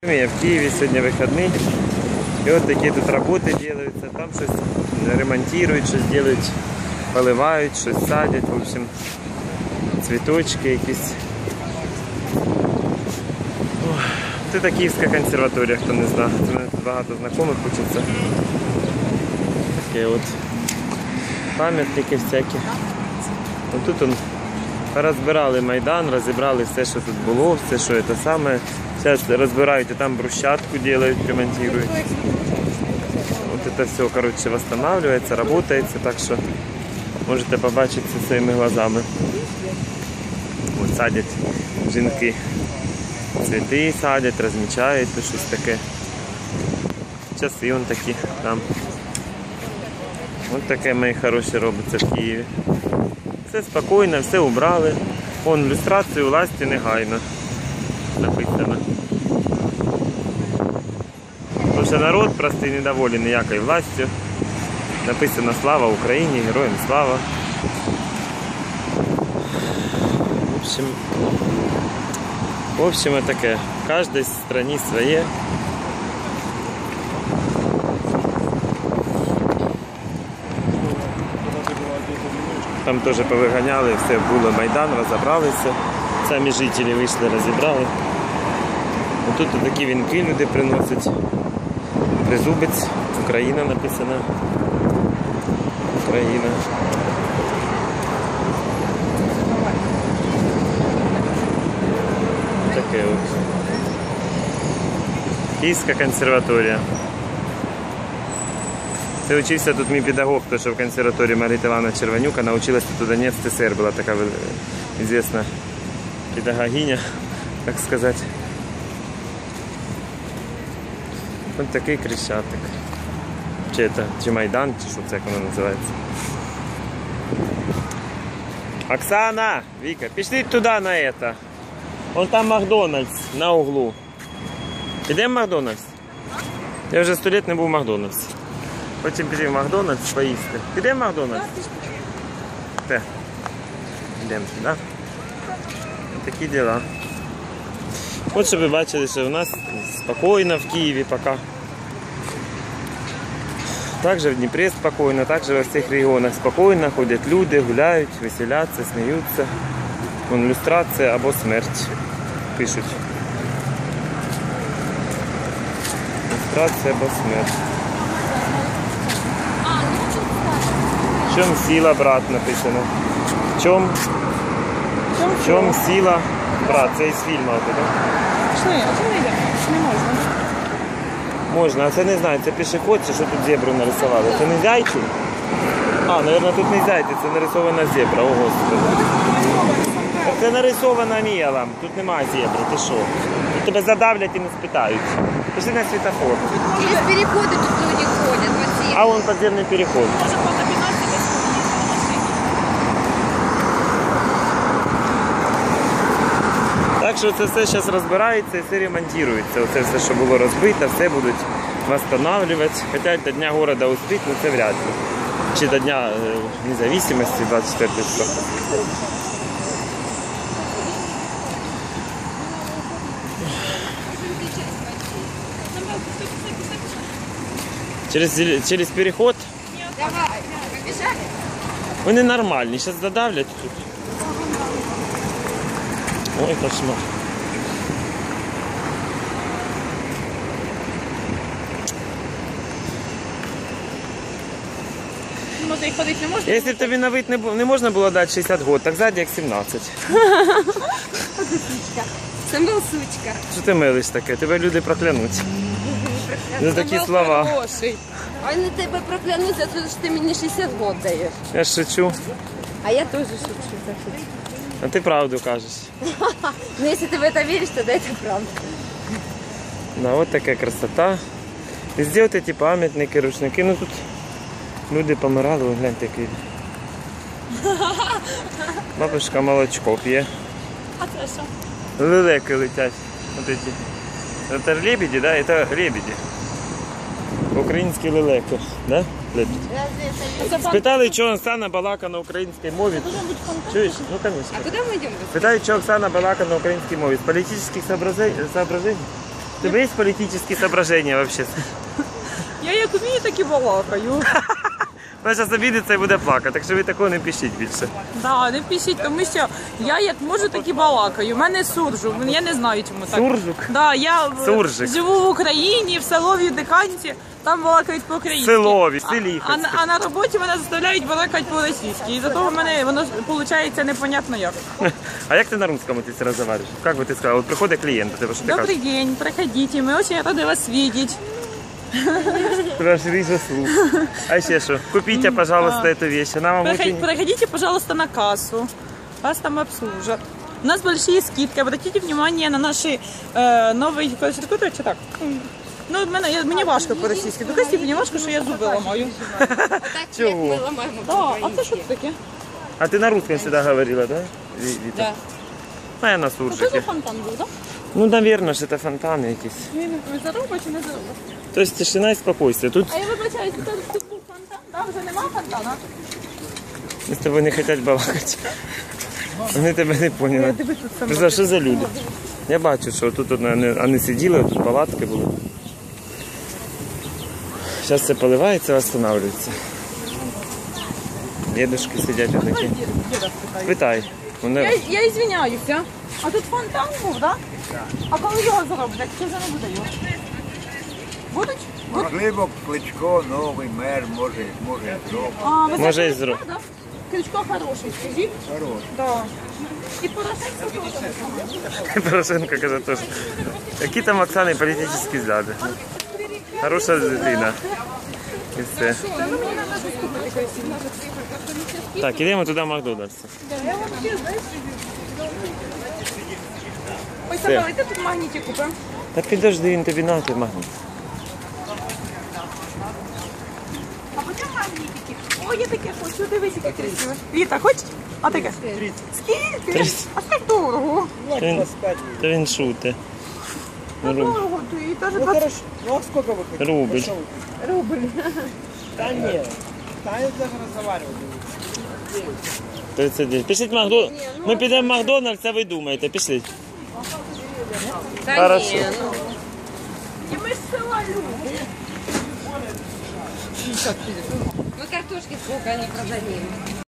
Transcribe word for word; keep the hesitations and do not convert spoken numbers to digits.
Я в Киеве, сегодня выходные. И вот такие тут работы делаются. Там что-то ремонтируют, что-то делают, поливают, что-то садят. В общем, цветочки якісь. Це Київська консерваторія, хто не знає. У мене тут багато знайомих учиться. Такі от пам'ятники всякі. Ось тут он розбирали Майдан, розібрали все, що тут було, все, що це саме. Зараз розбирають, і там брусчатку роблять, ремонтують. Ось це все, коротше, відновлюється, працюється, так що можете побачити це своїми глазами. Ось садять жінки. Цвіти садять, розмічають, то щось таке. Часи вон такі там. Ось таке, мої хороші, робиться в Києві. Все спокійно, все убрали. Вон люстрацію власті негайно написано. Тому що народ простий недоволен ніякою властю. Написано «Слава Україні», «Героям слава». В общем, в общем, таке. В кожній країні своє. Там теж повиганяли, все було Майдан, розібралися. Самі жителі вийшли, розібрали. Тут такі вінки люди приносять. Тризубець, Україна написано. Україна. Таке от. Київська консерваторія. Це учився тут мій педагог, хто що в консерваторії Маргарита Івановна Червонюка, навчилась тут у Донецьку СССР, була така відома педагогиня, так сказати. Ось такий Крещатик. Чи це, чи Майдан, чи що це, як воно називається. Оксана, Віка, пішли туди на это. Вон там Макдональдс на углу. Підемо в Макдональдс? Я вже сто літ не був в Макдональдсі. Потім підемо в Макдональдс поїсти. Підемо в Макдональдс? Те. Підемо сюди. Ось такі діла. От щоб ви бачили, що у нас спокійно в Києві поки. Также в Дніпрі спокійно, также во всіх регіонах спокійно ходять люди, гуляють, веселяться, сміються. Вон люстрація або смерть пишуть. Люстрація або смерть. В чому сила, брат, написано. В чому? В чому сила, брат, це із фільму. Пішли, а чому не йдемо? Не можна. Можна, а це не знаю, це пішохід, чи що тут зебру нарисували. Це не зайчик? А, мабуть, тут не зайчик, це нарисована зебра, о господи. Це нарисована мілом, тут немає зебри, ти що? Тут тебе задавлять і не спитають. Пішли на світофор. Через переходи тут люди ходять. А вон підземний переход. Може фотопінати десь на машині. Так що це все зараз розбирається і все ремонтується. Оце все, що було розбито, все будуть відновлювати. Хоча до Дня города успіть, але це вряд ли. Чи до Дня незалежності двадцять четвертого числа. Через, через переход? Давай, побежали. Вони нормальні, зараз додавлять тут. Ой, кошмар. Може їх ходити не можна? Якщо б тобі на вид не, не можна було дати шістдесят років, так ззаді як сімнадцять. Це сучка. Що ти милиш таке? Тебе люди проклянуть. За такі слова. А вони тебе проклянуть за те, що ти мені шістдесят років даєш. Я ж шучу. А я теж шучу. А ти правду кажеш. Ну, якщо ти в це віриш, то це правда. Да, вот такая красота. Везде вот эти памятники, рушники. Ну тут люди помирали, ви гляньте, який. Бабушка молочко п'є. А це що? Лелеки летять. Вот эти. Это лебеди, да? Это лебеди. Українські лелеки, да? Лебеді. Спитали, що Оксана балака на українській мові. Чуєш? Ну, конечно. А куди ми йдемо? Питають, що Оксана балака на українській мові. З політичних соображень? тебе є політичні соображення взагалі? Я як вмію, так і балакаю. Вона зараз обідеться і буде плакати, так що ви такого не пишіть більше. Да, не пишіть, тому що я як можу, так і балакаю. У мене суржик, я не знаю, чому так. Суржик? Да, я в- Суржик. живу в Україні, в селовій Диканці, там балакають по-українськи. Селові, А- селі, А, на- а на роботі мене заставляють балакати по-російськи. І за того в мене воно виходить непонятно як. А як ти на русском ти це розмовляєш? Як би ти сказала? От приходить клієнт, у тебе що ти кажеш? Добрый день, проходите, мы очень рады вас видеть. Ваш ріже слух. А ще що? Купіть, пожалуйста, эту вещь. Она вам Проход- очень... Проходите, пожалуйста, на кассу. Вас там обслужат. У нас большие скидки. Обратите внимание на наши э, новые... Что чи так? Ну, от мене, я, мені важко по-російськи. До касті мені важко, що я зуби ламаю. Так, Чого? як ми ламаємо. Да, а це що таке? А ти на русском всегда говорила, да? Ви- Віта? Да. А я на Це за суржике. фонтан був, так? Ну, наверное, ж це фонтани якісь. Він заруба чи не заруба? Тобто тишина і спокійствие. Тут А я вибачаюсь, тут, тут був фонтан? Так, вже нема фонтана? з тобою не хочуть балакати. Вони тебе не поняли. Дивись, тут саме. Просто що за люди? Я бачу, що тут вони, вони сиділи, тут палатки були. Зараз це поливається, встановлюється. Дідушки сидять отакі. Діда спитаю. Питай. Вони... Я, я извиняюся. А тут фонтан був, так? А коли його зроблять, що вже не буде його? Будуть? Можливо, Кличко, новий мер, може, може зробити. А, ви Може, знаєте, і зроб. да? Кличко хороший, скажіть. Хорош. Да. І Порошенко теж. Порошенко каже теж. Які там Оксани політичні взгляди? Хороша дитина. І все. Так, ідемо туди в Макдональдс. Ой, Все. давайте тут магніті купимо. Та підожди, він тобі на той магніт. А потім магнітики. О, я таке хочу, дивись, яке красиве. Віта, хочеш? А таке? Скільки? тридцять. А скільки дорого? Та він, та він шуте. А дорого, ти і теж двадцять Ну, а сколько вы хотите? Рубль. рубль. Да нет. Да я даже разговаривал. тридцять дев'ять. Пішліть в Макдональдс. Ми підемо в Макдональдс, а ви думаєте. Пішліть. Та Хорошо. ні, ну. І ми з села люди. Мы картошки сколько не продадим.